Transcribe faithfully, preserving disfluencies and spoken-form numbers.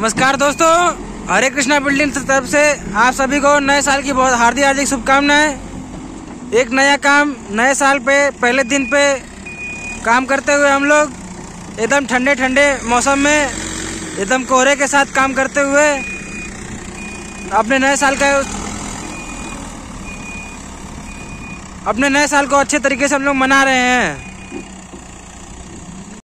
नमस्कार दोस्तों, हरे कृष्णा बिल्डिंग की तरफ से आप सभी को नए साल की बहुत हार्दिक हार्दिक शुभकामनाएं। एक नया काम नए साल पे पहले दिन पे काम करते हुए हम लोग एकदम ठंडे ठंडे मौसम में एकदम कोहरे के साथ काम करते हुए अपने नए साल का अपने नए साल को अच्छे तरीके से हम लोग मना रहे हैं।